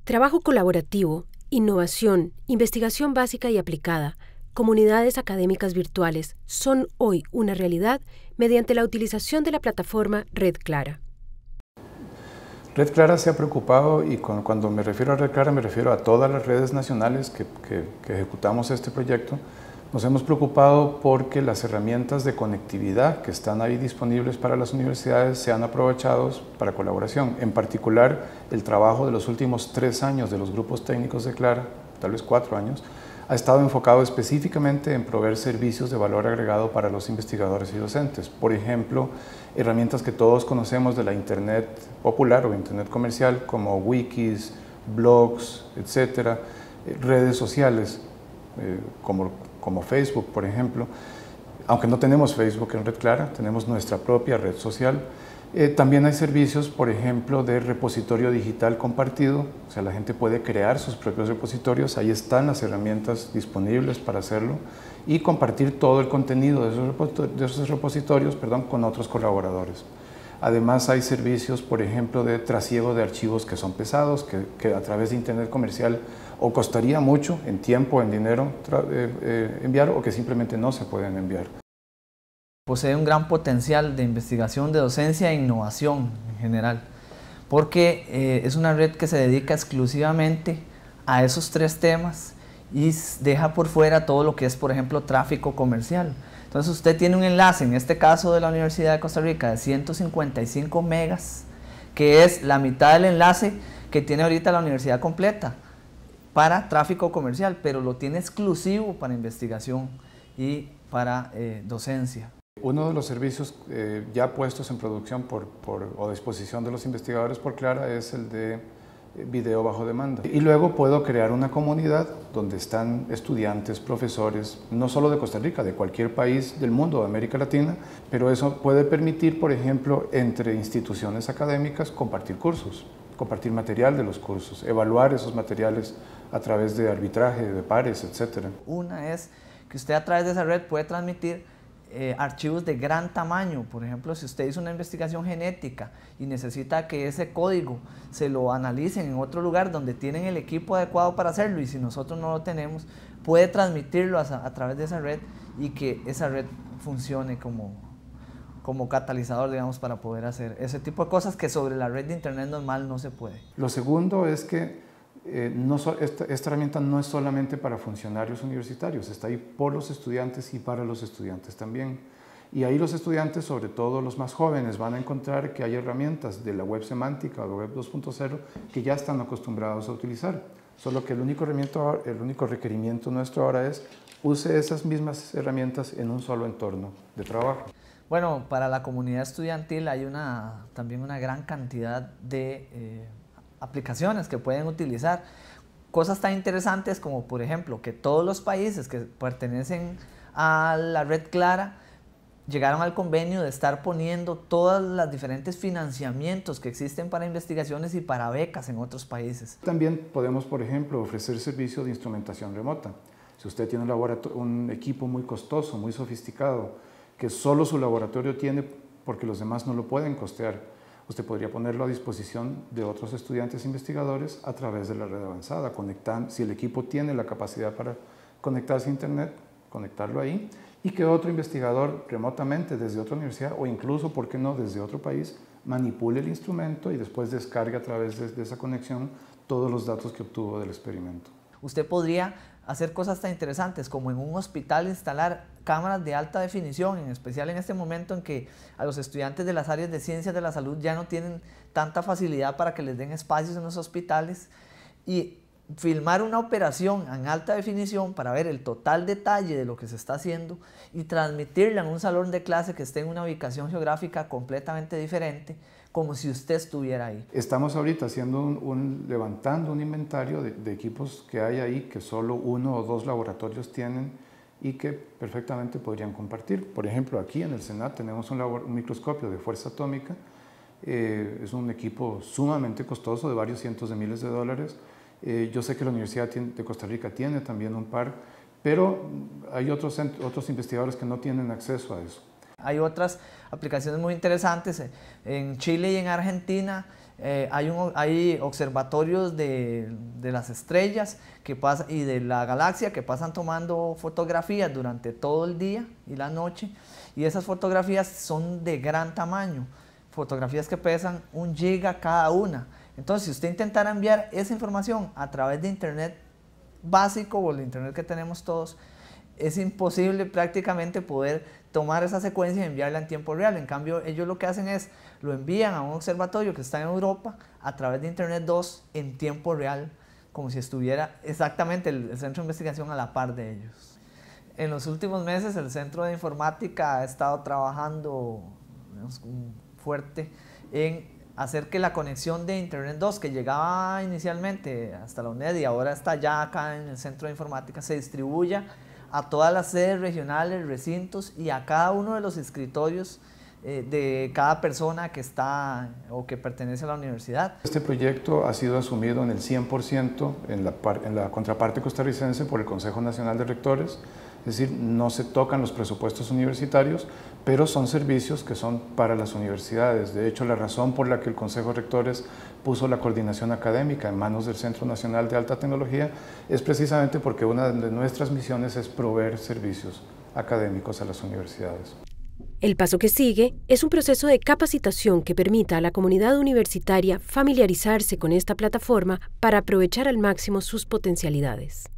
Trabajo colaborativo, innovación, investigación básica y aplicada, comunidades académicas virtuales son hoy una realidad mediante la utilización de la plataforma Red Clara. Red Clara se ha preocupado, y cuando me refiero a Red Clara me refiero a todas las redes nacionales que ejecutamos este proyecto. Nos hemos preocupado porque las herramientas de conectividad que están ahí disponibles para las universidades sean aprovechados para colaboración. En particular, el trabajo de los últimos 3 años de los grupos técnicos de Clara, tal vez 4 años, ha estado enfocado específicamente en proveer servicios de valor agregado para los investigadores y docentes. Por ejemplo, herramientas que todos conocemos de la Internet popular o Internet comercial, como wikis, blogs, etcétera, redes sociales, como Facebook, por ejemplo. Aunque no tenemos Facebook en Red Clara, tenemos nuestra propia red social. También hay servicios, por ejemplo, de repositorio digital compartido, o sea, la gente puede crear sus propios repositorios, ahí están las herramientas disponibles para hacerlo, y compartir todo el contenido de esos repositorios, con otros colaboradores. Además hay servicios, por ejemplo, de trasiego de archivos que son pesados, que a través de Internet comercial o costaría mucho en tiempo, en dinero enviar, o que simplemente no se pueden enviar. Posee un gran potencial de investigación, de docencia e innovación en general, porque es una red que se dedica exclusivamente a esos 3 temas y deja por fuera todo lo que es, por ejemplo, tráfico comercial. Entonces usted tiene un enlace, en este caso de la Universidad de Costa Rica, de 155 megas, que es la mitad del enlace que tiene ahorita la universidad completa para tráfico comercial, pero lo tiene exclusivo para investigación y para docencia. Uno de los servicios ya puestos en producción o a disposición de los investigadores por Clara es el de video bajo demanda. Y luego puedo crear una comunidad donde están estudiantes, profesores, no solo de Costa Rica, de cualquier país del mundo, de América Latina, pero eso puede permitir, por ejemplo, entre instituciones académicas compartir cursos, compartir material de los cursos, evaluar esos materiales a través de arbitraje, de pares, etc. Una es que usted a través de esa red puede transmitir archivos de gran tamaño. Por ejemplo, si usted hizo una investigación genética y necesita que ese código se lo analicen en otro lugar donde tienen el equipo adecuado para hacerlo, y si nosotros no lo tenemos, puede transmitirlo a través de esa red, y que esa red funcione como catalizador, digamos, para poder hacer ese tipo de cosas que sobre la red de internet normal no se puede. Lo segundo es que esta herramienta no es solamente para funcionarios universitarios, está ahí por los estudiantes y para los estudiantes también. Y ahí los estudiantes, sobre todo los más jóvenes, van a encontrar que hay herramientas de la web semántica o la web 2.0 que ya están acostumbrados a utilizar. Solo que el único requerimiento nuestro ahora es use esas mismas herramientas en un solo entorno de trabajo. Bueno, para la comunidad estudiantil hay también una gran cantidad de aplicaciones que pueden utilizar. Cosas tan interesantes como, por ejemplo, que todos los países que pertenecen a la Red Clara llegaron al convenio de estar poniendo todos los diferentes financiamientos que existen para investigaciones y para becas en otros países. También podemos, por ejemplo, ofrecer servicio de instrumentación remota. Si usted tiene un equipo muy costoso, muy sofisticado, que solo su laboratorio tiene porque los demás no lo pueden costear, usted podría ponerlo a disposición de otros estudiantes investigadores a través de la red avanzada, si el equipo tiene la capacidad para conectarse a Internet, conectarlo ahí, y que otro investigador remotamente desde otra universidad o incluso, ¿por qué no?, desde otro país, manipule el instrumento y después descargue a través de esa conexión todos los datos que obtuvo del experimento. Usted podría hacer cosas tan interesantes como en un hospital instalar cámaras de alta definición, en especial en este momento en que a los estudiantes de las áreas de ciencias de la salud ya no tienen tanta facilidad para que les den espacios en los hospitales, y filmar una operación en alta definición para ver el total detalle de lo que se está haciendo y transmitirla en un salón de clase que esté en una ubicación geográfica completamente diferente, como si usted estuviera ahí. Estamos ahorita levantando un inventario de equipos que hay ahí que solo 1 o 2 laboratorios tienen y que perfectamente podrían compartir. Por ejemplo, aquí en el Senat tenemos un microscopio de fuerza atómica. Es un equipo sumamente costoso, de varios cientos de miles de dólares. Yo sé que la Universidad de Costa Rica tiene también un par, pero hay otros investigadores que no tienen acceso a eso. Hay otras aplicaciones muy interesantes en Chile y en Argentina. Hay observatorios de las estrellas y de la galaxia que pasan tomando fotografías durante todo el día y la noche, y esas fotografías son de gran tamaño, fotografías que pesan 1 giga cada una. Entonces, si usted intentara enviar esa información a través de internet básico o el internet que tenemos todos, es imposible prácticamente poder tomar esa secuencia y enviarla en tiempo real. En cambio, ellos lo que hacen es, lo envían a un observatorio que está en Europa a través de Internet 2 en tiempo real, como si estuviera exactamente el centro de investigación a la par de ellos. En los últimos meses el Centro de Informática ha estado trabajando, digamos, fuerte en hacer que la conexión de Internet 2, que llegaba inicialmente hasta la UNED y ahora está ya acá en el Centro de Informática, se distribuya a todas las sedes regionales, recintos y a cada uno de los escritorios de cada persona que está o que pertenece a la universidad. Este proyecto ha sido asumido en el 100% en la contraparte costarricense por el Consejo Nacional de Rectores, es decir, no se tocan los presupuestos universitarios, pero son servicios que son para las universidades. De hecho, la razón por la que el Consejo de Rectores puso la coordinación académica en manos del Centro Nacional de Alta Tecnología es precisamente porque una de nuestras misiones es proveer servicios académicos a las universidades. El paso que sigue es un proceso de capacitación que permita a la comunidad universitaria familiarizarse con esta plataforma para aprovechar al máximo sus potencialidades.